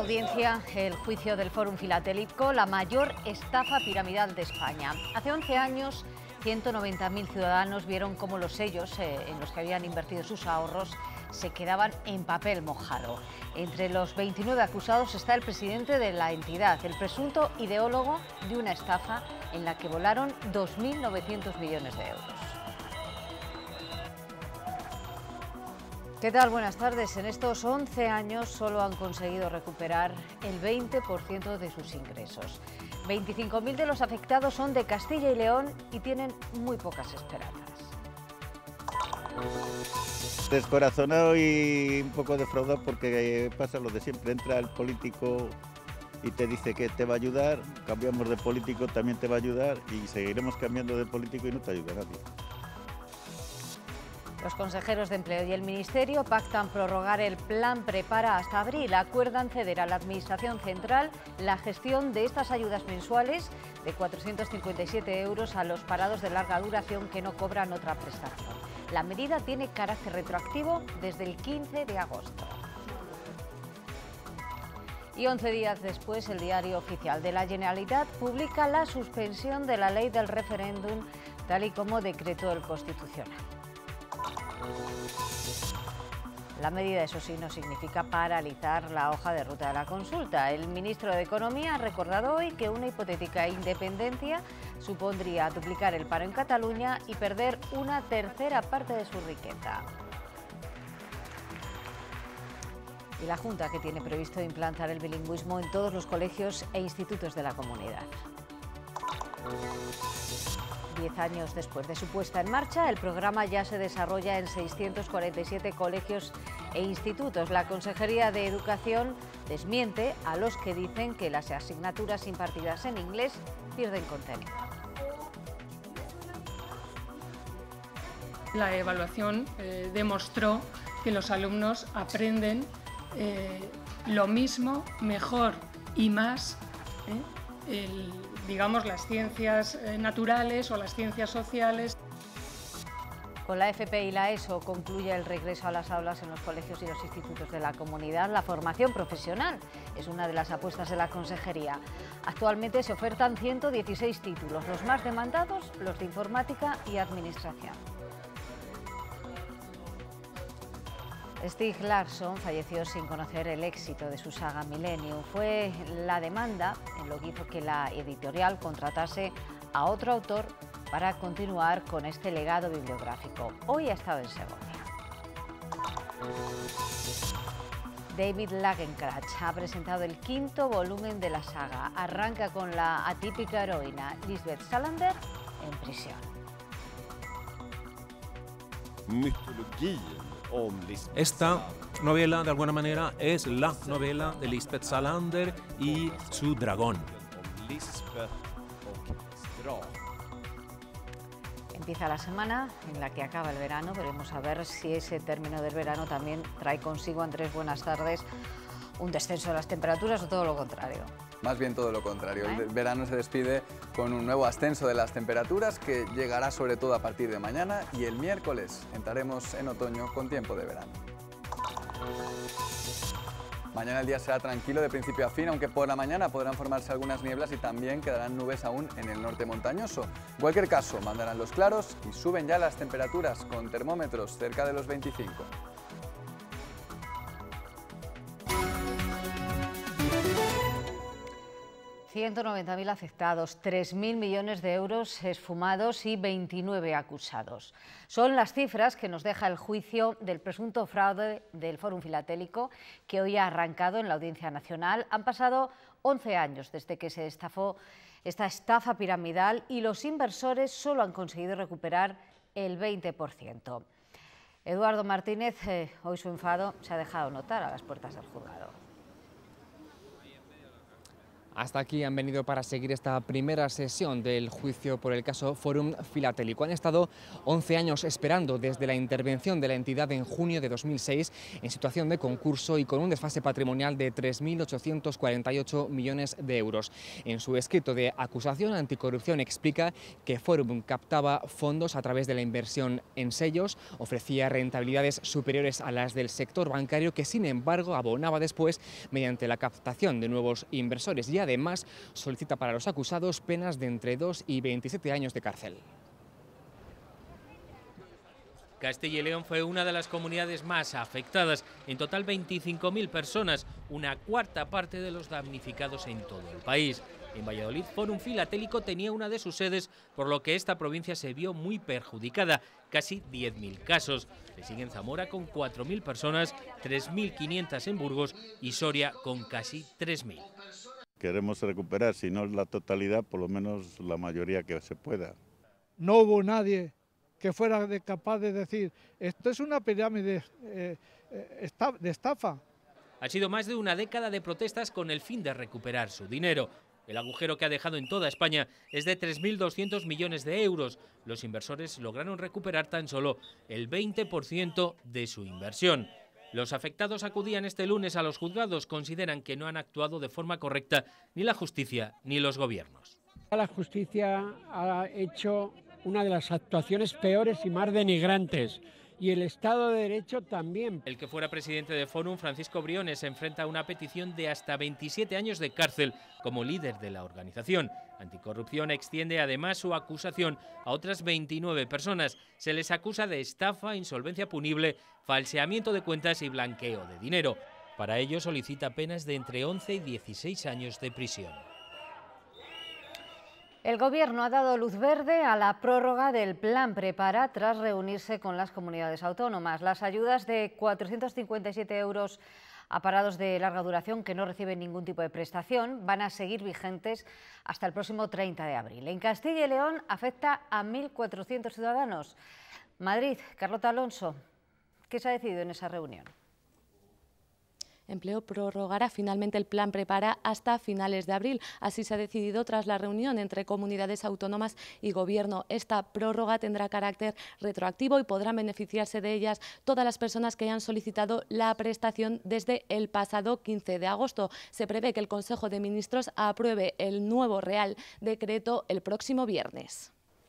audiencia el juicio del Fórum Filatélico, la mayor estafa piramidal de España. Hace 11 años, 190.000 ciudadanos vieron cómo los sellos en los que habían invertido sus ahorros se quedaban en papel mojado. Entre los 29 acusados está el presidente de la entidad, el presunto ideólogo de una estafa en la que volaron 2.900 millones de euros. ¿Qué tal? Buenas tardes. En estos 11 años solo han conseguido recuperar el 20% de sus ingresos. 25.000 de los afectados son de Castilla y León y tienen muy pocas esperanzas. Descorazonado y un poco defraudado porque pasa lo de siempre. Entra el político y te dice que te va a ayudar, cambiamos de político, también te va a ayudar y seguiremos cambiando de político y no te ayuda nadie. Los consejeros de Empleo y el Ministerio pactan prorrogar el plan Prepara hasta abril. Acuerdan ceder a la Administración Central la gestión de estas ayudas mensuales de 457 euros a los parados de larga duración que no cobran otra prestación. La medida tiene carácter retroactivo desde el 15 de agosto. Y 11 días después, el Diario Oficial de la Generalitat publica la suspensión de la ley del referéndum, tal y como decretó el Constitucional. La medida, eso sí, no significa paralizar la hoja de ruta de la consulta. El ministro de Economía ha recordado hoy que una hipotética independencia supondría duplicar el paro en Cataluña y perder una tercera parte de su riqueza. Y la Junta, que tiene previsto implantar el bilingüismo en todos los colegios e institutos de la comunidad. 10 años después de su puesta en marcha, el programa ya se desarrolla en 647 colegios e institutos. La Consejería de Educación desmiente a los que dicen que las asignaturas impartidas en inglés pierden contenido. La evaluación demostró que los alumnos aprenden lo mismo, mejor y más, digamos, las ciencias naturales o las ciencias sociales. Con la FP y la ESO concluye el regreso a las aulas en los colegios y los institutos de la comunidad. La formación profesional es una de las apuestas de la Consejería. Actualmente se ofertan 116 títulos, los más demandados, los de informática y administración. Stieg Larsson falleció sin conocer el éxito de su saga Millennium. Fue la demanda en lo que hizo que la editorial contratase a otro autor para continuar con este legado bibliográfico. Hoy ha estado en Segovia. David Lagercrantz ha presentado el 5º volumen de la saga. Arranca con la atípica heroína Lisbeth Salander en prisión. Esta novela, de alguna manera, es la novela de Lisbeth Salander y su dragón. Empieza la semana en la que acaba el verano. Veremos a ver si ese término del verano también trae consigo, Andrés, buenas tardes, un descenso de las temperaturas o todo lo contrario. Más bien todo lo contrario. El verano se despide con un nuevo ascenso de las temperaturas que llegará sobre todo a partir de mañana y el miércoles entraremos en otoño con tiempo de verano. Mañana el día será tranquilo de principio a fin, aunque por la mañana podrán formarse algunas nieblas y también quedarán nubes aún en el norte montañoso. En cualquier caso, mandarán los claros y suben ya las temperaturas con termómetros cerca de los 25. $190.000 afectados, 3.000 millones de euros esfumados y 29 acusados. Son las cifras que nos deja el juicio del presunto fraude del Fórum Filatélico, que hoy ha arrancado en la Audiencia Nacional. Han pasado 11 años desde que se destapó esta estafa piramidal y los inversores solo han conseguido recuperar el 20%. Eduardo Martínez, hoy su enfado se ha dejado notar a las puertas del juzgado. Hasta aquí han venido para seguir esta primera sesión del juicio por el caso Forum Filatélico. Han estado 11 años esperando desde la intervención de la entidad en junio de 2006 en situación de concurso y con un desfase patrimonial de 3.848 millones de euros. En su escrito de acusación, Anticorrupción explica que Forum captaba fondos a través de la inversión en sellos, ofrecía rentabilidades superiores a las del sector bancario, que sin embargo abonaba después mediante la captación de nuevos inversores, y además solicita para los acusados penas de entre 2 y 27 años de cárcel. Castilla y León fue una de las comunidades más afectadas, en total 25.000 personas, una cuarta parte de los damnificados en todo el país. En Valladolid, Forum Filatélico tenía una de sus sedes, por lo que esta provincia se vio muy perjudicada, casi 10.000 casos. Le siguen Zamora con 4.000 personas, 3.500 en Burgos y Soria con casi 3.000. Queremos recuperar, si no la totalidad, por lo menos la mayoría que se pueda. No hubo nadie que fuera capaz de decir, esto es una pirámide de estafa. Ha sido más de una década de protestas con el fin de recuperar su dinero. El agujero que ha dejado en toda España es de 3.200 millones de euros. Los inversores lograron recuperar tan solo el 20% de su inversión. Los afectados acudían este lunes a los juzgados. Consideran que no han actuado de forma correcta ni la justicia ni los gobiernos. La justicia ha hecho una de las actuaciones peores y más denigrantes. Y el Estado de Derecho también. El que fuera presidente de Forum, Francisco Briones, se enfrenta a una petición de hasta 27 años de cárcel como líder de la organización. Anticorrupción extiende además su acusación a otras 29 personas. Se les acusa de estafa, insolvencia punible, falseamiento de cuentas y blanqueo de dinero. Para ello solicita penas de entre 11 y 16 años de prisión. El Gobierno ha dado luz verde a la prórroga del Plan Prepara tras reunirse con las comunidades autónomas. Las ayudas de 457 euros a parados de larga duración que no reciben ningún tipo de prestación van a seguir vigentes hasta el próximo 30 de abril. En Castilla y León afecta a 1.400 ciudadanos. Madrid, Carlota Alonso, ¿qué se ha decidido en esa reunión? Empleo prorrogará finalmente el Plan Prepara hasta finales de abril. Así se ha decidido tras la reunión entre comunidades autónomas y Gobierno. Esta prórroga tendrá carácter retroactivo y podrán beneficiarse de ellas todas las personas que hayan solicitado la prestación desde el pasado 15 de agosto. Se prevé que el Consejo de Ministros apruebe el nuevo Real Decreto el próximo viernes.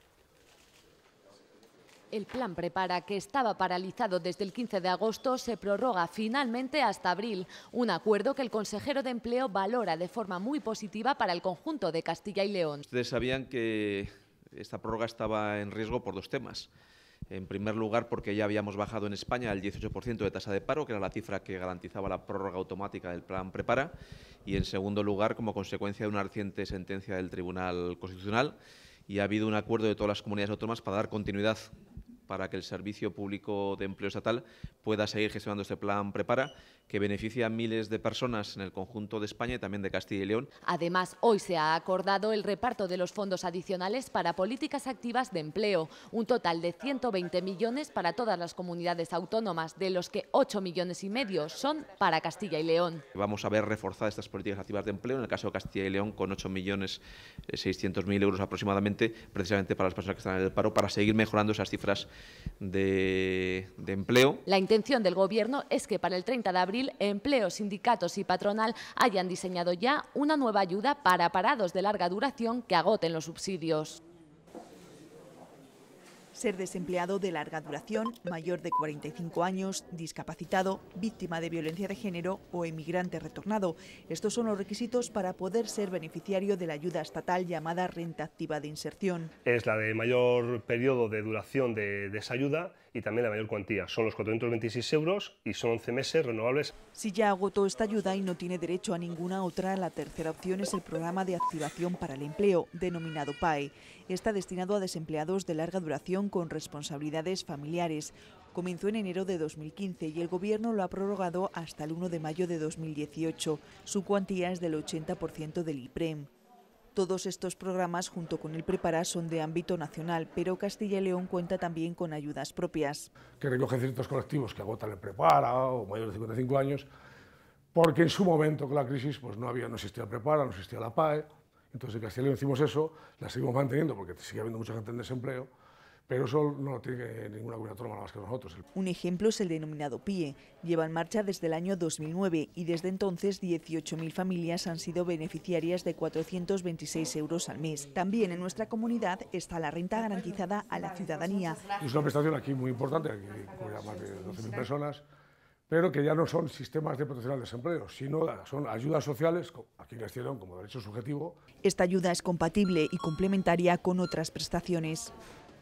El Plan Prepara, que estaba paralizado desde el 15 de agosto, se prorroga finalmente hasta abril. Un acuerdo que el consejero de Empleo valora de forma muy positiva para el conjunto de Castilla y León. Ustedes sabían que esta prórroga estaba en riesgo por dos temas. En primer lugar, porque ya habíamos bajado en España el 18% de tasa de paro, que era la cifra que garantizaba la prórroga automática del Plan Prepara. Y en segundo lugar, como consecuencia de una reciente sentencia del Tribunal Constitucional. Y ha habido un acuerdo de todas las comunidades autónomas para dar continuidad para que el Servicio Público de Empleo Estatal pueda seguir gestionando este Plan Prepara, que beneficia a miles de personas en el conjunto de España y también de Castilla y León. Además, hoy se ha acordado el reparto de los fondos adicionales para políticas activas de empleo, un total de 120 millones para todas las comunidades autónomas, de los que 8,5 millones son para Castilla y León. Vamos a ver reforzadas estas políticas activas de empleo, en el caso de Castilla y León, con 8.600.000 euros aproximadamente, precisamente para las personas que están en el paro, para seguir mejorando esas cifras de empleo. La intención del Gobierno es que para el 30 de abril Empleo, sindicatos y patronal hayan diseñado ya una nueva ayuda para parados de larga duración que agoten los subsidios. Ser desempleado de larga duración, mayor de 45 años, discapacitado, víctima de violencia de género o emigrante retornado. Estos son los requisitos para poder ser beneficiario de la ayuda estatal llamada Renta Activa de Inserción. Es la de mayor periodo de duración de esa ayuda y también la mayor cuantía. Son los 426 euros y son 11 meses renovables. Si ya agotó esta ayuda y no tiene derecho a ninguna otra, la tercera opción es el Programa de Activación para el Empleo, denominado PAE. Está destinado a desempleados de larga duración con responsabilidades familiares. Comenzó en enero de 2015 y el Gobierno lo ha prorrogado hasta el 1 de mayo de 2018. Su cuantía es del 80% del IPREM. Todos estos programas, junto con el Prepara, son de ámbito nacional, pero Castilla y León cuenta también con ayudas propias. Que recoge ciertos colectivos que agotan el Prepara o mayores de 55 años, porque en su momento con la crisis pues no existía el Prepara, no existía la PAE, entonces en Castilla y León hicimos eso, la seguimos manteniendo porque sigue habiendo mucha gente en desempleo, pero eso no tiene ninguna comunidad autónoma más que nosotros. Un ejemplo es el denominado PIE. Lleva en marcha desde el año 2009 y desde entonces 18.000 familias han sido beneficiarias de 426 euros al mes. También en nuestra comunidad está la renta garantizada a la ciudadanía. Es una prestación aquí muy importante, aquí cubre a más de 12.000 personas, pero que ya no son sistemas de protección al desempleo, sino son ayudas sociales, aquí en Castilla y León como derecho subjetivo. Esta ayuda es compatible y complementaria con otras prestaciones.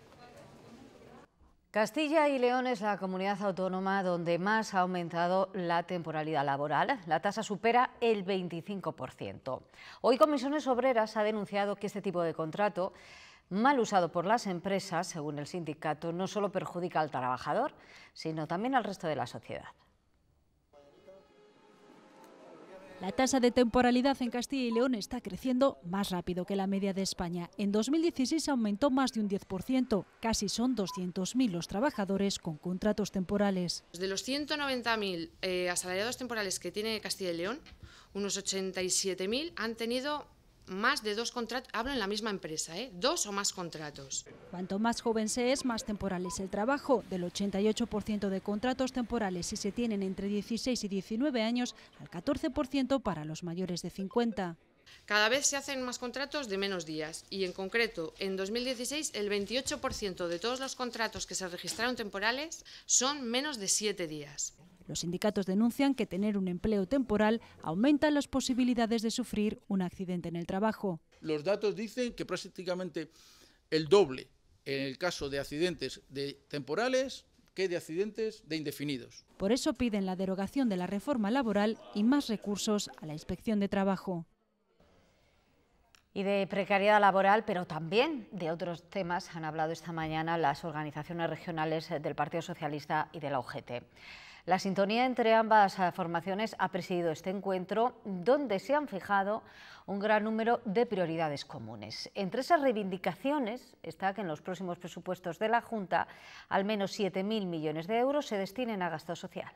Castilla y León es la comunidad autónoma donde más ha aumentado la temporalidad laboral. La tasa supera el 25%. Hoy Comisiones Obreras ha denunciado que este tipo de contrato, mal usado por las empresas, según el sindicato, no solo perjudica al trabajador, sino también al resto de la sociedad. La tasa de temporalidad en Castilla y León está creciendo más rápido que la media de España. En 2016 aumentó más de un 10%. Casi son 200.000 los trabajadores con contratos temporales. De los 190.000 asalariados temporales que tiene Castilla y León, unos 87.000 han tenido más de 2 contratos, hablo en la misma empresa, 2 o más contratos. Cuanto más joven se es, más temporal es el trabajo. Del 88% de contratos temporales, si se tienen entre 16 y 19 años, al 14% para los mayores de 50. Cada vez se hacen más contratos de menos días y, en concreto, en 2016 el 28% de todos los contratos que se registraron temporales son menos de 7 días. Los sindicatos denuncian que tener un empleo temporal aumenta las posibilidades de sufrir un accidente en el trabajo. Los datos dicen que prácticamente el doble en el caso de accidentes de temporales que de accidentes de indefinidos. Por eso piden la derogación de la reforma laboral y más recursos a la Inspección de Trabajo. Y de precariedad laboral, pero también de otros temas han hablado esta mañana las organizaciones regionales del Partido Socialista y de la UGT. La sintonía entre ambas formaciones ha presidido este encuentro, donde se han fijado un gran número de prioridades comunes. Entre esas reivindicaciones está que en los próximos presupuestos de la Junta al menos 7.000 millones de euros se destinen a gasto social.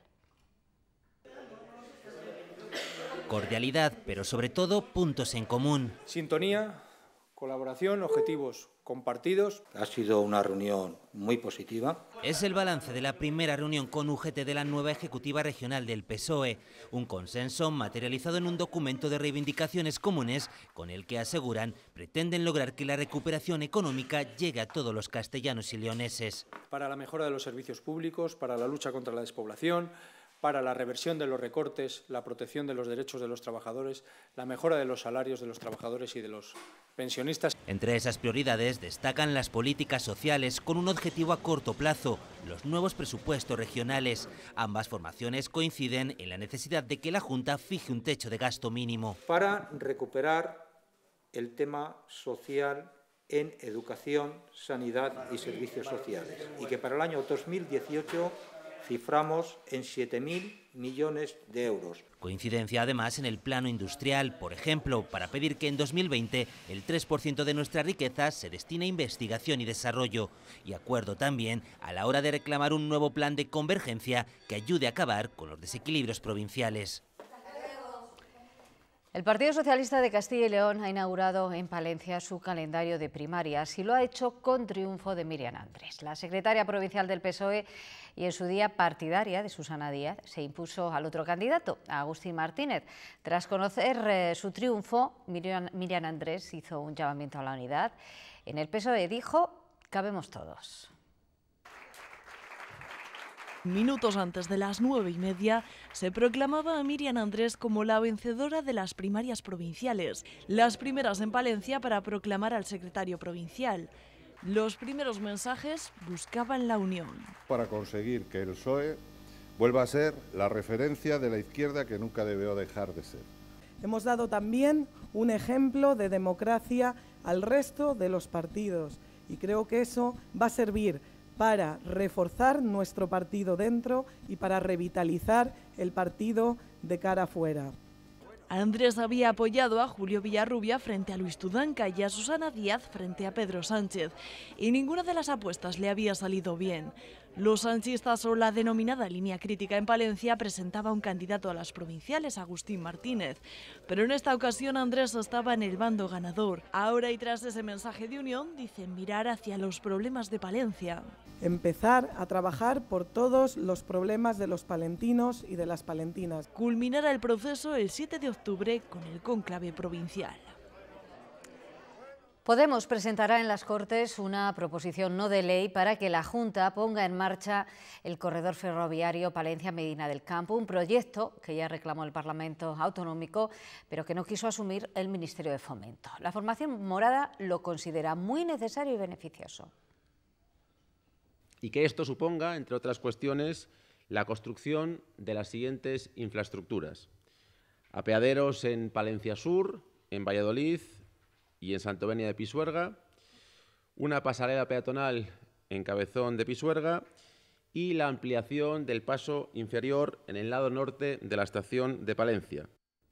Cordialidad, pero sobre todo puntos en común. Sintonía, colaboración, objetivos compartidos. Ha sido una reunión muy positiva. Es el balance de la primera reunión con UGT de la nueva Ejecutiva Regional del PSOE, un consenso materializado en un documento de reivindicaciones comunes con el que aseguran pretenden lograr que la recuperación económica llegue a todos los castellanos y leoneses. Para la mejora de los servicios públicos, para la lucha contra la despoblación, para la reversión de los recortes, la protección de los derechos de los trabajadores, la mejora de los salarios de los trabajadores y de los pensionistas. Entre esas prioridades destacan las políticas sociales con un objetivo a corto plazo, los nuevos presupuestos regionales. Ambas formaciones coinciden en la necesidad de que la Junta fije un techo de gasto mínimo. Para recuperar el tema social en educación, sanidad y servicios sociales, y que para el año 2018 ciframos en 7.000 millones de euros. Coincidencia además en el plano industrial, por ejemplo, para pedir que en 2020 el 3% de nuestra riqueza se destine a investigación y desarrollo. Y acuerdo también a la hora de reclamar un nuevo plan de convergencia que ayude a acabar con los desequilibrios provinciales. El Partido Socialista de Castilla y León ha inaugurado en Palencia su calendario de primarias y lo ha hecho con triunfo de Miriam Andrés. La secretaria provincial del PSOE y en su día partidaria de Susana Díaz se impuso al otro candidato, a Agustín Martínez. Tras conocer su triunfo, Miriam Andrés hizo un llamamiento a la unidad. En el PSOE dijo: cabemos todos. Minutos antes de las 9:30 se proclamaba a Miriam Andrés como la vencedora de las primarias provinciales, las primeras en Palencia para proclamar al secretario provincial. Los primeros mensajes buscaban la unión. Para conseguir que el PSOE vuelva a ser la referencia de la izquierda que nunca debió dejar de ser. Hemos dado también un ejemplo de democracia al resto de los partidos y creo que eso va a servir para reforzar nuestro partido dentro y para revitalizar el partido de cara afuera. Andrés había apoyado a Julio Villarrubia frente a Luis Tudanca y a Susana Díaz frente a Pedro Sánchez, y ninguna de las apuestas le había salido bien. Los sanchistas, o la denominada línea crítica en Palencia, presentaba un candidato a las provinciales, Agustín Martínez. Pero en esta ocasión Andrés estaba en el bando ganador. Ahora, y tras ese mensaje de unión, dicen mirar hacia los problemas de Palencia. Empezar a trabajar por todos los problemas de los palentinos y de las palentinas. Culminará el proceso el 7 de octubre con el cónclave provincial. Podemos presentará en las Cortes una proposición no de ley para que la Junta ponga en marcha el corredor ferroviario Palencia-Medina del Campo, un proyecto que ya reclamó el Parlamento Autonómico, pero que no quiso asumir el Ministerio de Fomento. La formación morada lo considera muy necesario y beneficioso. Y que esto suponga, entre otras cuestiones, la construcción de las siguientes infraestructuras: apeaderos en Palencia Sur, en Valladolid y en Santovenia de Pisuerga, una pasarela peatonal en Cabezón de Pisuerga y la ampliación del paso inferior en el lado norte de la estación de Palencia.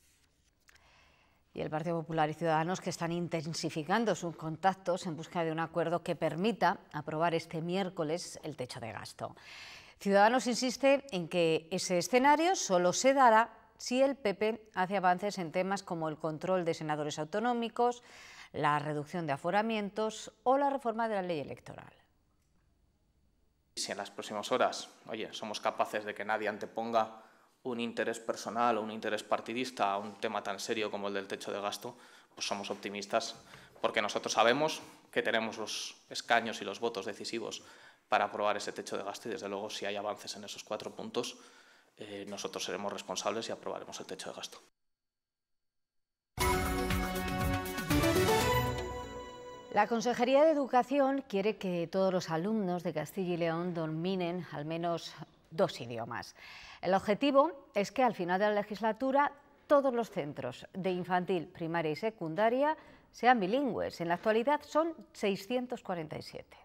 Y el Partido Popular y Ciudadanos, que están intensificando sus contactos en busca de un acuerdo que permita aprobar este miércoles el techo de gasto. Ciudadanos insiste en que ese escenario solo se dará si el PP hace avances en temas como el control de senadores autonómicos, la reducción de aforamientos o la reforma de la ley electoral. Si en las próximas horas, somos capaces de que nadie anteponga un interés personal o un interés partidista a un tema tan serio como el del techo de gasto, pues somos optimistas, porque nosotros sabemos que tenemos los escaños y los votos decisivos para aprobar ese techo de gasto, y desde luego si hay avances en esos 4 puntos, nosotros seremos responsables y aprobaremos el techo de gasto. La Consejería de Educación quiere que todos los alumnos de Castilla y León dominen al menos 2 idiomas. El objetivo es que al final de la legislatura todos los centros de infantil, primaria y secundaria sean bilingües. En la actualidad son 647.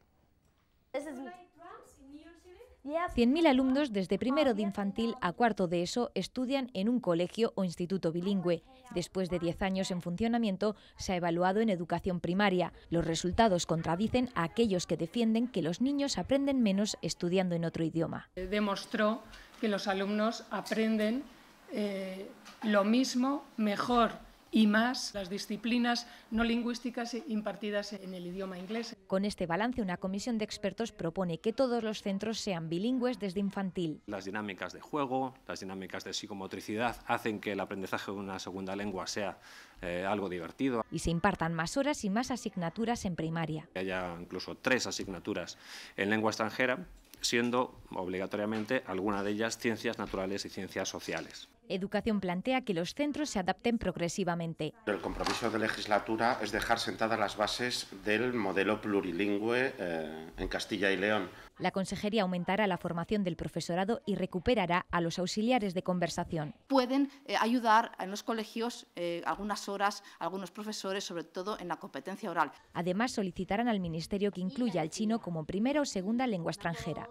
100.000 alumnos desde primero de infantil a cuarto de ESO estudian en un colegio o instituto bilingüe. Después de 10 años en funcionamiento, se ha evaluado en educación primaria. Los resultados contradicen a aquellos que defienden que los niños aprenden menos estudiando en otro idioma. Demostró que los alumnos aprenden lo mismo, mejor y más las disciplinas no lingüísticas impartidas en el idioma inglés. Con este balance, una comisión de expertos propone que todos los centros sean bilingües desde infantil. Las dinámicas de juego, las dinámicas de psicomotricidad hacen que el aprendizaje de una segunda lengua sea algo divertido. Y se impartan más horas y más asignaturas en primaria. Que haya incluso 3 asignaturas en lengua extranjera, siendo obligatoriamente alguna de ellas ciencias naturales y ciencias sociales. Educación plantea que los centros se adapten progresivamente. El compromiso de legislatura es dejar sentadas las bases del modelo plurilingüe en Castilla y León. La Consejería aumentará la formación del profesorado y recuperará a los auxiliares de conversación. Pueden ayudar en los colegios algunas horas, algunos profesores, sobre todo en la competencia oral. Además, solicitarán al Ministerio que incluya el chino como primera o segunda lengua extranjera.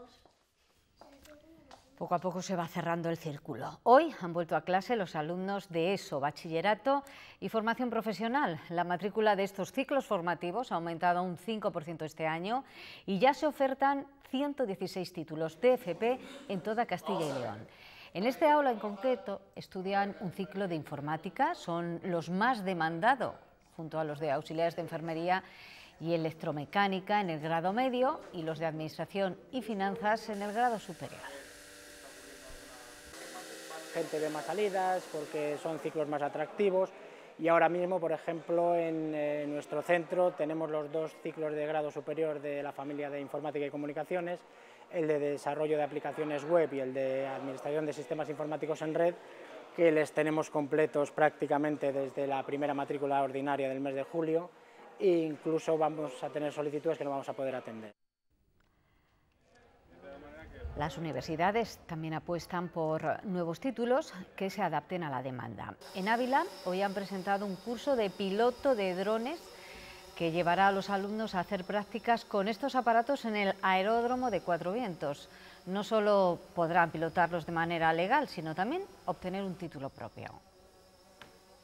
Poco a poco se va cerrando el círculo. Hoy han vuelto a clase los alumnos de ESO, bachillerato y formación profesional. La matrícula de estos ciclos formativos ha aumentado un 5% este año y ya se ofertan 116 títulos de FP en toda Castilla y León. En este aula en concreto estudian un ciclo de informática, son los más demandados, junto a los de auxiliares de enfermería y electromecánica en el grado medio y los de administración y finanzas en el grado superior. Gente ve más salidas porque son ciclos más atractivos y ahora mismo, por ejemplo, en nuestro centro tenemos los 2 ciclos de grado superior de la familia de informática y comunicaciones, el de desarrollo de aplicaciones web y el de administración de sistemas informáticos en red, que les tenemos completos prácticamente desde la primera matrícula ordinaria del mes de julio e incluso vamos a tener solicitudes que no vamos a poder atender. Las universidades también apuestan por nuevos títulos que se adapten a la demanda. En Ávila hoy han presentado un curso de piloto de drones que llevará a los alumnos a hacer prácticas con estos aparatos en el aeródromo de Cuatro Vientos. No solo podrán pilotarlos de manera legal, sino también obtener un título propio.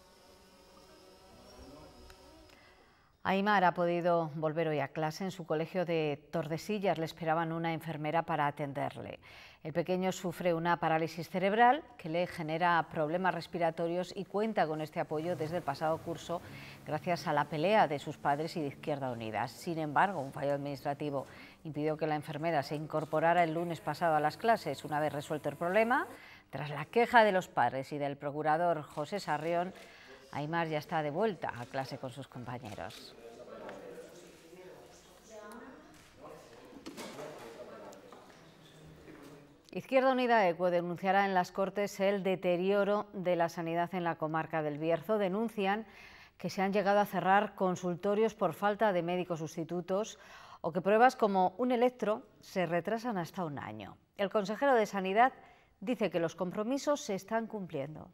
Aimar ha podido volver hoy a clase. En su colegio de Tordesillas le esperaban una enfermera para atenderle. El pequeño sufre una parálisis cerebral que le genera problemas respiratorios y cuenta con este apoyo desde el pasado curso gracias a la pelea de sus padres y de Izquierda Unida. Sin embargo, un fallo administrativo impidió que la enfermera se incorporara el lunes pasado a las clases. Una vez resuelto el problema, tras la queja de los padres y del procurador José Sarrión, Aimar ya está de vuelta a clase con sus compañeros. Izquierda Unida ECUO denunciará en las Cortes el deterioro de la sanidad en la comarca del Bierzo. Denuncian que se han llegado a cerrar consultorios por falta de médicos sustitutos o que pruebas como un electro se retrasan hasta un año. El consejero de Sanidad dice que los compromisos se están cumpliendo.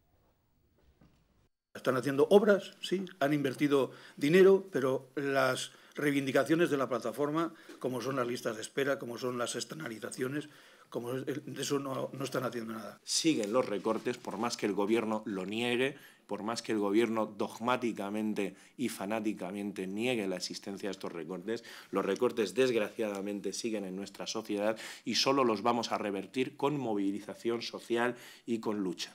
Están haciendo obras, sí, han invertido dinero, pero las reivindicaciones de la plataforma, como son las listas de espera, como son las externalizaciones, como de eso no están haciendo nada. Siguen los recortes, por más que el Gobierno lo niegue, por más que el Gobierno dogmáticamente y fanáticamente niegue la existencia de estos recortes, los recortes desgraciadamente siguen en nuestra sociedad y solo los vamos a revertir con movilización social y con lucha.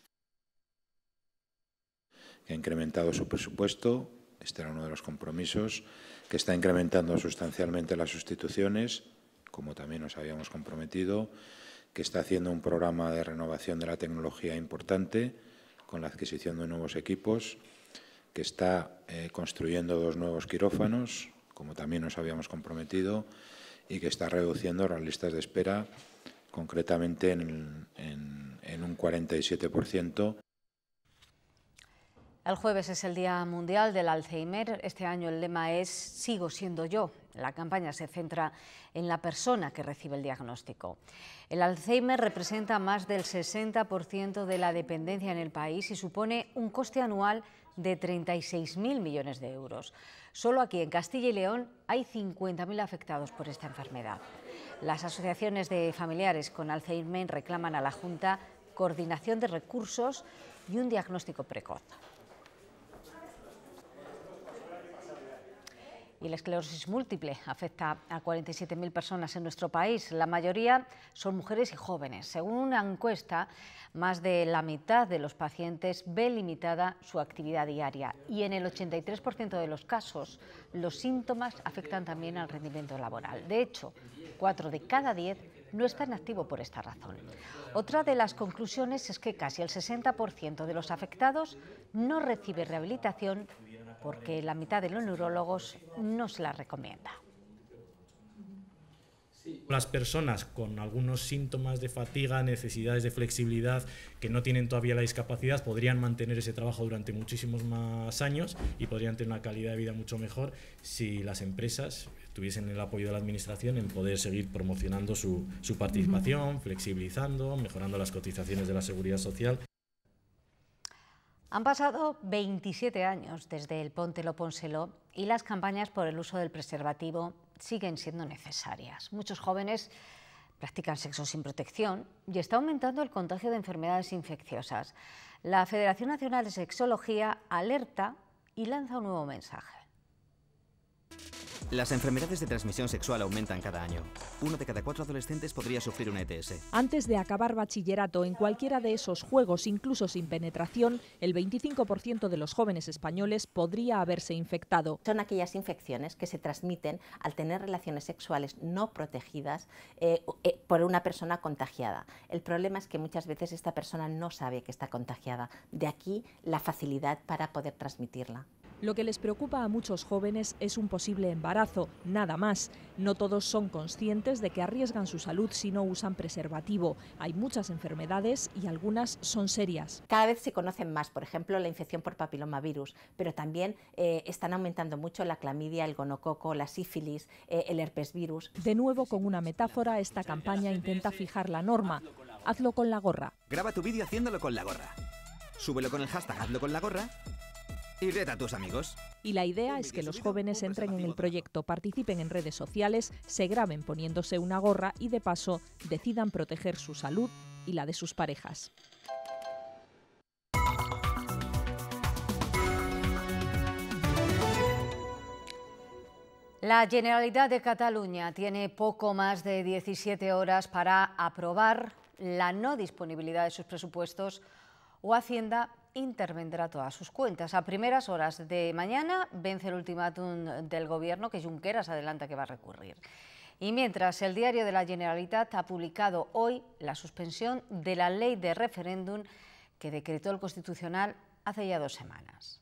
Que ha incrementado su presupuesto, este era uno de los compromisos, que está incrementando sustancialmente las sustituciones, como también nos habíamos comprometido, que está haciendo un programa de renovación de la tecnología importante, con la adquisición de nuevos equipos, que está construyendo 2 nuevos quirófanos, como también nos habíamos comprometido, y que está reduciendo las listas de espera, concretamente en un 47%. El jueves es el Día Mundial del Alzheimer. Este año el lema es "Sigo siendo yo". La campaña se centra en la persona que recibe el diagnóstico. El Alzheimer representa más del 60% de la dependencia en el país y supone un coste anual de 36.000 millones de euros. Solo aquí en Castilla y León hay 50.000 afectados por esta enfermedad. Las asociaciones de familiares con Alzheimer reclaman a la Junta coordinación de recursos y un diagnóstico precoz. Y la esclerosis múltiple afecta a 47.000 personas en nuestro país. La mayoría son mujeres y jóvenes. Según una encuesta, más de la mitad de los pacientes ve limitada su actividad diaria y en el 83% de los casos los síntomas afectan también al rendimiento laboral. De hecho, 4 de cada 10 no está en activo por esta razón. Otra de las conclusiones es que casi el 60% de los afectados no recibe rehabilitación porque la mitad de los neurólogos no se la recomienda. Las personas con algunos síntomas de fatiga, necesidades de flexibilidad, que no tienen todavía la discapacidad, podrían mantener ese trabajo durante muchísimos más años y podrían tener una calidad de vida mucho mejor si las empresas tuviesen el apoyo de la Administración en poder seguir promocionando su participación, flexibilizando, mejorando las cotizaciones de la Seguridad Social. Han pasado 27 años desde el Póntelo Pónselo y las campañas por el uso del preservativo siguen siendo necesarias. Muchos jóvenes practican sexo sin protección y está aumentando el contagio de enfermedades infecciosas. La Federación Nacional de Sexología alerta y lanza un nuevo mensaje. Las enfermedades de transmisión sexual aumentan cada año. 1 de cada 4 adolescentes podría sufrir una ETS. Antes de acabar bachillerato en cualquiera de esos juegos, incluso sin penetración, el 25% de los jóvenes españoles podría haberse infectado. Son aquellas infecciones que se transmiten al tener relaciones sexuales no protegidas por una persona contagiada. El problema es que muchas veces esta persona no sabe que está contagiada. De aquí la facilidad para poder transmitirla. Lo que les preocupa a muchos jóvenes es un posible embarazo, nada más. No todos son conscientes de que arriesgan su salud si no usan preservativo. Hay muchas enfermedades y algunas son serias. Cada vez se conocen más, por ejemplo, la infección por papilomavirus, pero también están aumentando mucho la clamidia, el gonococo, la sífilis, el herpesvirus. De nuevo, con una metáfora, esta campaña intenta fijar la norma. Hazlo con la gorra. Graba tu vídeo haciéndolo con la gorra. Súbelo con el hashtag Hazlo con la gorra y reta a tus amigos. Y la idea es que los jóvenes entren en el proyecto, participen en redes sociales, se graben poniéndose una gorra y de paso decidan proteger su salud y la de sus parejas. La Generalitat de Cataluña tiene poco más de 17 horas para aprobar la no disponibilidad de sus presupuestos o Hacienda intervendrá todas sus cuentas. A primeras horas de mañana vence el ultimátum del Gobierno, que Junqueras adelanta que va a recurrir. Y mientras, el diario de la Generalitat ha publicado hoy la suspensión de la ley de referéndum que decretó el Constitucional hace ya 2 semanas.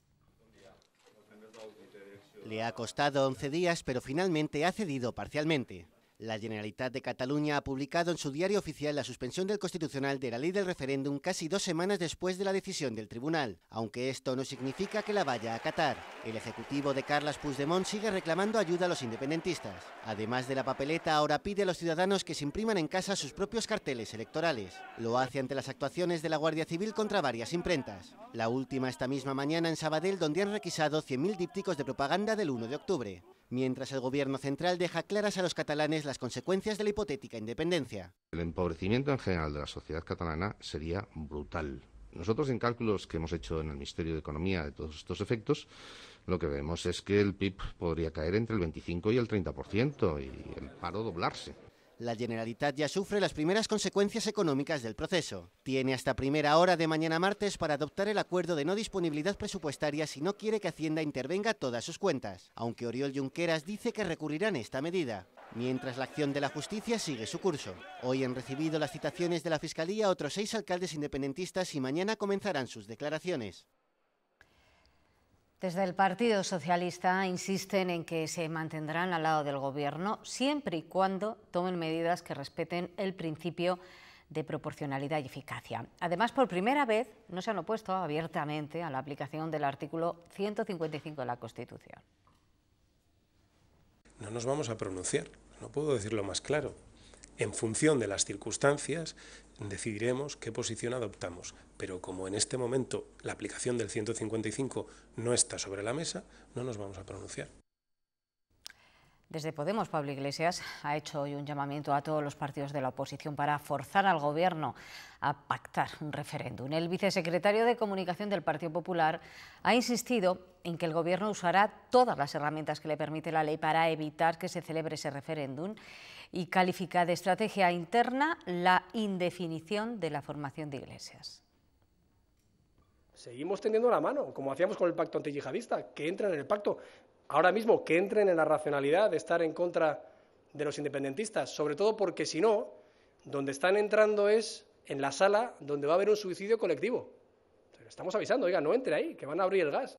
Le ha costado 11 días, pero finalmente ha cedido parcialmente. La Generalitat de Cataluña ha publicado en su diario oficial la suspensión del Constitucional de la ley del referéndum casi 2 semanas después de la decisión del tribunal, aunque esto no significa que la vaya a acatar. El ejecutivo de Carles Puigdemont sigue reclamando ayuda a los independentistas. Además de la papeleta, ahora pide a los ciudadanos que se impriman en casa sus propios carteles electorales. Lo hace ante las actuaciones de la Guardia Civil contra varias imprentas. La última esta misma mañana en Sabadell, donde han requisado 100.000 dípticos de propaganda del 1 de octubre. Mientras el Gobierno central deja claras a los catalanes las consecuencias de la hipotética independencia. El empobrecimiento en general de la sociedad catalana sería brutal. Nosotros, en cálculos que hemos hecho en el Ministerio de Economía de todos estos efectos, lo que vemos es que el PIB podría caer entre el 25 y el 30% y el paro doblarse. La Generalitat ya sufre las primeras consecuencias económicas del proceso. Tiene hasta primera hora de mañana martes para adoptar el acuerdo de no disponibilidad presupuestaria si no quiere que Hacienda intervenga todas sus cuentas, aunque Oriol Junqueras dice que recurrirán a esta medida. Mientras, la acción de la justicia sigue su curso. Hoy han recibido las citaciones de la Fiscalía otros 6 alcaldes independentistas y mañana comenzarán sus declaraciones. Desde el Partido Socialista insisten en que se mantendrán al lado del Gobierno siempre y cuando tomen medidas que respeten el principio de proporcionalidad y eficacia. Además, por primera vez no se han opuesto abiertamente a la aplicación del artículo 155 de la Constitución. No nos vamos a pronunciar, no puedo decirlo más claro. En función de las circunstancias decidiremos qué posición adoptamos, pero como en este momento la aplicación del 155 no está sobre la mesa, no nos vamos a pronunciar. Desde Podemos, Pablo Iglesias ha hecho hoy un llamamiento a todos los partidos de la oposición para forzar al Gobierno a pactar un referéndum. El vicesecretario de Comunicación del Partido Popular ha insistido en que el Gobierno usará todas las herramientas que le permite la ley para evitar que se celebre ese referéndum y califica de estrategia interna la indefinición de la formación de Iglesias. Seguimos tendiendo la mano, como hacíamos con el pacto antiyihadista, que entren en el pacto. Ahora mismo, que entren en la racionalidad de estar en contra de los independentistas, sobre todo porque si no, donde están entrando es en la sala donde va a haber un suicidio colectivo. Entonces, estamos avisando, oiga, no entre ahí, que van a abrir el gas.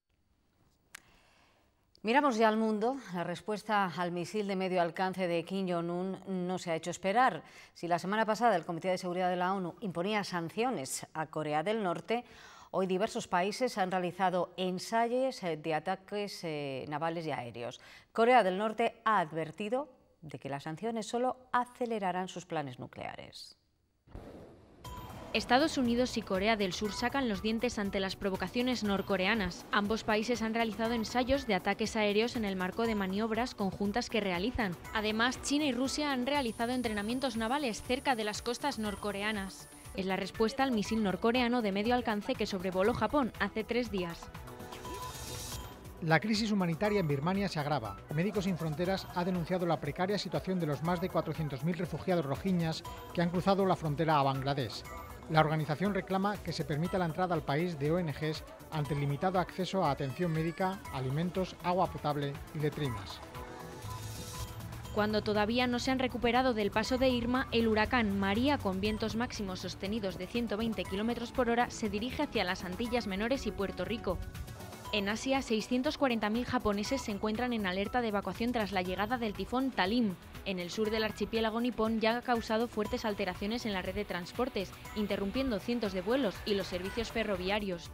Miramos ya al mundo. La respuesta al misil de medio alcance de Kim Jong-un no se ha hecho esperar. Si la semana pasada el Comité de Seguridad de la ONU imponía sanciones a Corea del Norte, hoy diversos países han realizado ensayos de ataques navales y aéreos. Corea del Norte ha advertido de que las sanciones solo acelerarán sus planes nucleares. Estados Unidos y Corea del Sur sacan los dientes ante las provocaciones norcoreanas. Ambos países han realizado ensayos de ataques aéreos en el marco de maniobras conjuntas que realizan. Además, China y Rusia han realizado entrenamientos navales cerca de las costas norcoreanas. Es la respuesta al misil norcoreano de medio alcance que sobrevoló Japón hace 3 días. La crisis humanitaria en Birmania se agrava. Médicos Sin Fronteras ha denunciado la precaria situación de los más de 400.000 refugiados rohinyas que han cruzado la frontera a Bangladesh. La organización reclama que se permita la entrada al país de ONGs ante el limitado acceso a atención médica, alimentos, agua potable y letrinas. Cuando todavía no se han recuperado del paso de Irma, el huracán María, con vientos máximos sostenidos de 120 km por hora, se dirige hacia las Antillas Menores y Puerto Rico. En Asia, 640.000 japoneses se encuentran en alerta de evacuación tras la llegada del tifón Talim. En el sur del archipiélago nipón ya ha causado fuertes alteraciones en la red de transportes, interrumpiendo cientos de vuelos y los servicios ferroviarios.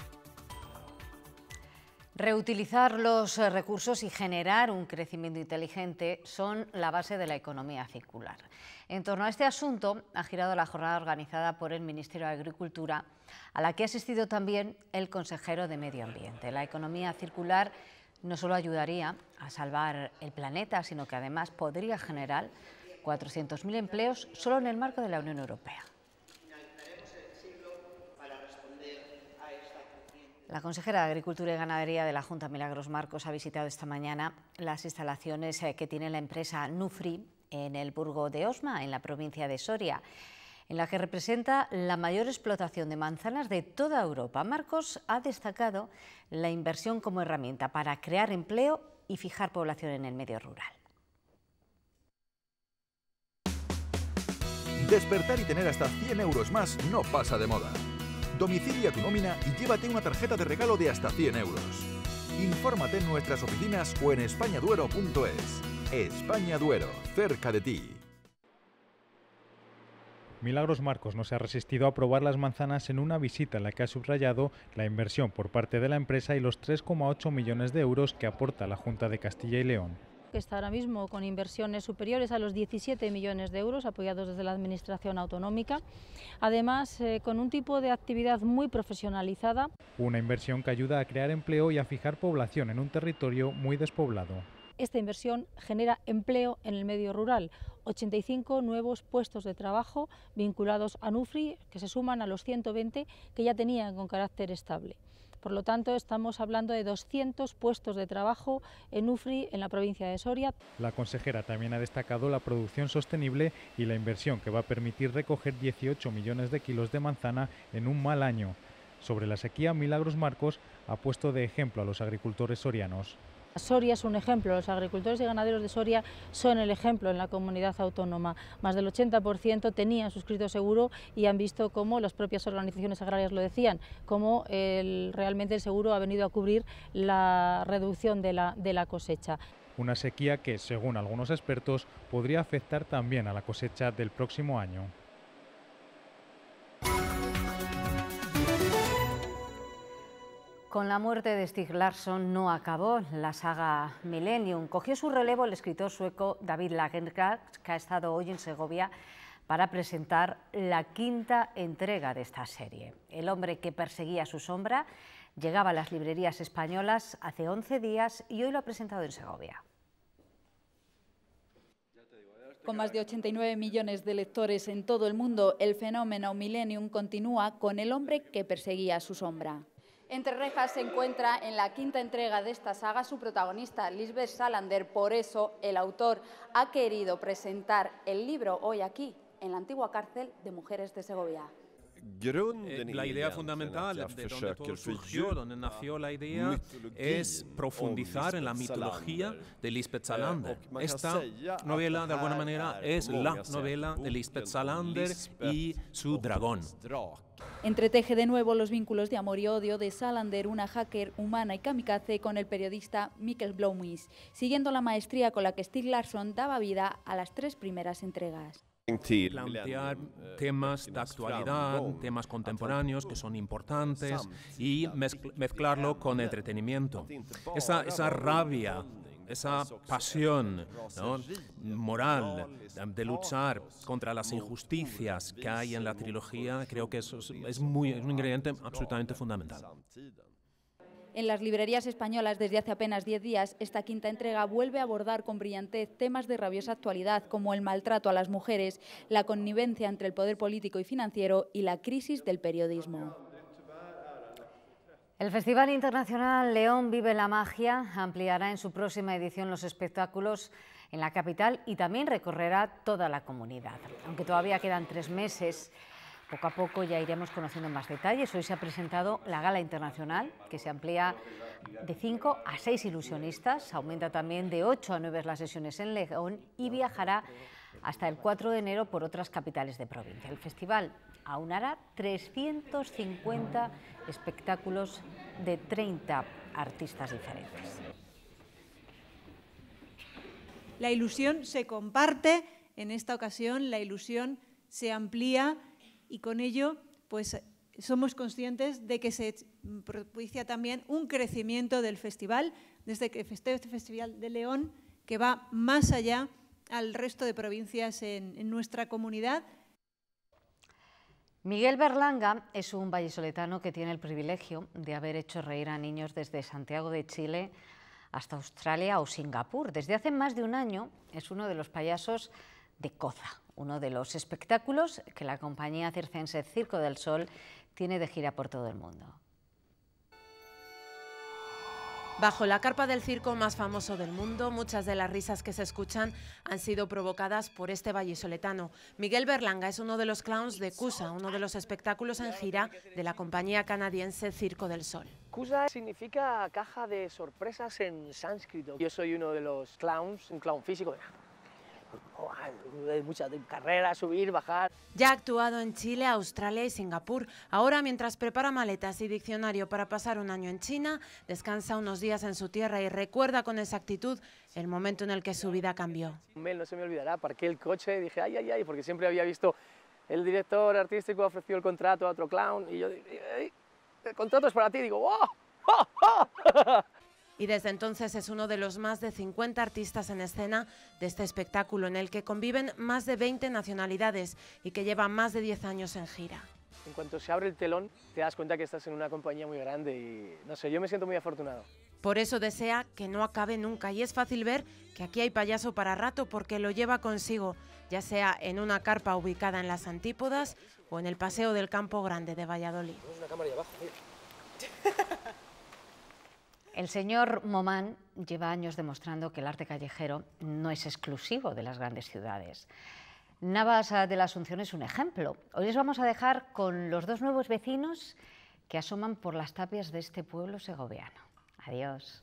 Reutilizar los recursos y generar un crecimiento inteligente son la base de la economía circular. En torno a este asunto ha girado la jornada organizada por el Ministerio de Agricultura, a la que ha asistido también el consejero de Medio Ambiente. La economía circular no solo ayudaría a salvar el planeta, sino que además podría generar 400.000 empleos solo en el marco de la Unión Europea. La consejera de Agricultura y Ganadería de la Junta, Milagros Marcos, ha visitado esta mañana las instalaciones que tiene la empresa Nufri en el burgo de Osma, en la provincia de Soria, en la que representa la mayor explotación de manzanas de toda Europa. Marcos ha destacado la inversión como herramienta para crear empleo y fijar población en el medio rural. Despertar y tener hasta 100 euros más no pasa de moda. Domicilia tu nómina y llévate una tarjeta de regalo de hasta 100 euros. Infórmate en nuestras oficinas o en españaduero.es. España Duero, cerca de ti. Milagros Marcos no se ha resistido a probar las manzanas en una visita en la que ha subrayado la inversión por parte de la empresa y los 3,8 millones de euros que aporta la Junta de Castilla y León. Que está ahora mismo con inversiones superiores a los 17 millones de euros apoyados desde la Administración autonómica, además con un tipo de actividad muy profesionalizada. Una inversión que ayuda a crear empleo y a fijar población en un territorio muy despoblado. Esta inversión genera empleo en el medio rural, 85 nuevos puestos de trabajo vinculados a Nufri, que se suman a los 120 que ya tenían con carácter estable. Por lo tanto, estamos hablando de 200 puestos de trabajo en Nufri, en la provincia de Soria. La consejera también ha destacado la producción sostenible y la inversión que va a permitir recoger 18 millones de kilos de manzana en un mal año. Sobre la sequía, Milagros Marcos ha puesto de ejemplo a los agricultores sorianos. Soria es un ejemplo, los agricultores y ganaderos de Soria son el ejemplo en la comunidad autónoma. Más del 80% tenían suscrito seguro y han visto cómo las propias organizaciones agrarias lo decían, cómo realmente el seguro ha venido a cubrir la reducción de la cosecha. Una sequía que, según algunos expertos, podría afectar también a la cosecha del próximo año. Con la muerte de Stieg Larsson no acabó la saga Millennium. Cogió su relevo el escritor sueco David Lagercrantz, que ha estado hoy en Segovia para presentar la quinta entrega de esta serie. El hombre que perseguía su sombra llegaba a las librerías españolas hace 11 días y hoy lo ha presentado en Segovia. Con más de 89 millones de lectores en todo el mundo, el fenómeno Millennium continúa con el hombre que perseguía su sombra. Entre rejas se encuentra en la quinta entrega de esta saga su protagonista, Lisbeth Salander. Por eso el autor ha querido presentar el libro hoy aquí, en la antigua cárcel de mujeres de Segovia. La idea fundamental de donde todo surgió, donde nació la idea, es profundizar en la mitología de Lisbeth Salander. Esta novela, de alguna manera, es la novela de Lisbeth Salander y su dragón. Entreteje de nuevo los vínculos de amor y odio de Salander, una hacker humana y kamikaze, con el periodista Mikkel Blomhuis, siguiendo la maestría con la que Stieg Larsson daba vida a las 3 primeras entregas. Plantear temas de actualidad, temas contemporáneos que son importantes y mezclarlo con entretenimiento. Esa rabia, esa pasión, ¿no?, moral de luchar contra las injusticias que hay en la trilogía, creo que eso es un ingrediente absolutamente fundamental. En las librerías españolas desde hace apenas 10 días, esta quinta entrega vuelve a abordar con brillantez temas de rabiosa actualidad como el maltrato a las mujeres, la connivencia entre el poder político y financiero y la crisis del periodismo. El Festival Internacional León Vive la Magia ampliará en su próxima edición los espectáculos en la capital y también recorrerá toda la comunidad. Aunque todavía quedan 3 meses, poco a poco ya iremos conociendo más detalles. Hoy se ha presentado la Gala Internacional, que se amplía de 5 a 6 ilusionistas, aumenta también de 8 a 9 las sesiones en León y viajará hasta el 4 de enero por otras capitales de provincia. El festival aunará 350 espectáculos de 30 artistas diferentes. La ilusión se comparte, en esta ocasión la ilusión se amplía y con ello pues somos conscientes de que se propicia también un crecimiento del festival, desde que este Festival de León, que va más allá al resto de provincias en nuestra comunidad. Miguel Berlanga es un vallisoletano que tiene el privilegio de haber hecho reír a niños desde Santiago de Chile hasta Australia o Singapur. Desde hace más de un año es uno de los payasos de Coza, uno de los espectáculos que la compañía circense Circo del Sol tiene de gira por todo el mundo. Bajo la carpa del circo más famoso del mundo, muchas de las risas que se escuchan han sido provocadas por este vallisoletano. Miguel Berlanga es uno de los clowns de Cusa, uno de los espectáculos en gira de la compañía canadiense Circo del Sol. Cusa significa caja de sorpresas en sánscrito. Yo soy uno de los clowns, un clown físico. De muchas carreras, subir, bajar. Ya ha actuado en Chile, Australia y Singapur. Ahora, mientras prepara maletas y diccionario para pasar un año en China, descansa unos días en su tierra y recuerda con exactitud el momento en el que su vida cambió. No se me olvidará, parqué el coche y dije, ay, ay, ay, porque siempre había visto el director artístico ofreció el contrato a otro clown y yo dije, el contrato es para ti, digo, ¡oh! ¡Oh! ¡Oh! Y desde entonces es uno de los más de 50 artistas en escena de este espectáculo, en el que conviven más de 20 nacionalidades y que lleva más de 10 años en gira. En cuanto se abre el telón, te das cuenta que estás en una compañía muy grande y, no sé, yo me siento muy afortunado. Por eso desea que no acabe nunca, y es fácil ver que aquí hay payaso para rato porque lo lleva consigo, ya sea en una carpa ubicada en las Antípodas o en el Paseo del Campo Grande de Valladolid. Tenemos una cámara ahí abajo, mira. El señor Momán lleva años demostrando que el arte callejero no es exclusivo de las grandes ciudades. Navas de la Asunción es un ejemplo. Hoy les vamos a dejar con los dos nuevos vecinos que asoman por las tapias de este pueblo segoviano. Adiós.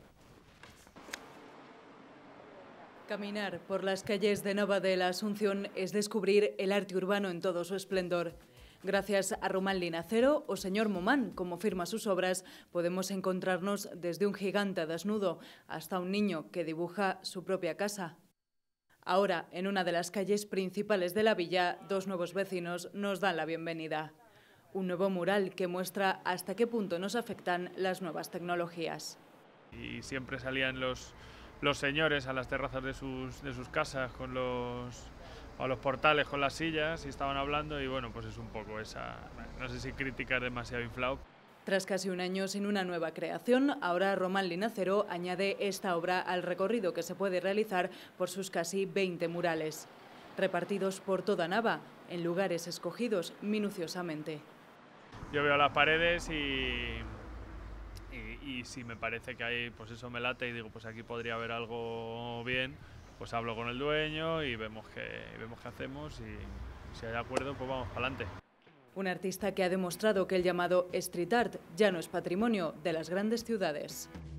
Caminar por las calles de Nava de la Asunción es descubrir el arte urbano en todo su esplendor. Gracias a Román Linacero o señor Momán, como firma sus obras, podemos encontrarnos desde un gigante desnudo hasta un niño que dibuja su propia casa. Ahora, en una de las calles principales de la villa, dos nuevos vecinos nos dan la bienvenida. Un nuevo mural que muestra hasta qué punto nos afectan las nuevas tecnologías. Y siempre salían los señores a las terrazas de sus casas con a los portales con las sillas y estaban hablando y bueno, pues es un poco esa, no sé si crítica es demasiado inflado. Tras casi un año sin una nueva creación, ahora Román Linacero añade esta obra al recorrido que se puede realizar por sus casi 20 murales, repartidos por toda Nava, en lugares escogidos minuciosamente. Yo veo las paredes y si me parece que hay, pues eso me late y digo, pues aquí podría haber algo bien, pues hablo con el dueño y vemos qué hacemos y si hay acuerdo, pues vamos para adelante. Un artista que ha demostrado que el llamado street art ya no es patrimonio de las grandes ciudades.